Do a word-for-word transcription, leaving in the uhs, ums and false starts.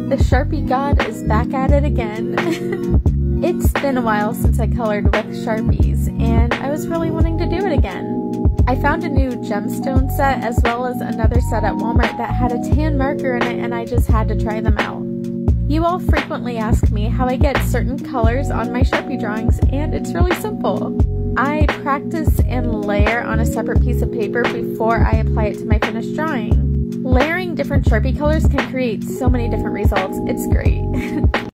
The Sharpie God is back at it again. It's been a while since I colored with Sharpies, and I was really wanting to do it again. I found a new gemstone set as well as another set at Walmart that had a tan marker in it, and I just had to try them out. You all frequently ask me how I get certain colors on my Sharpie drawings, and it's really simple. I practice and layer on a separate piece of paper before I apply it to my finished drawing. Layering different Sharpie colors can create so many different results. It's great.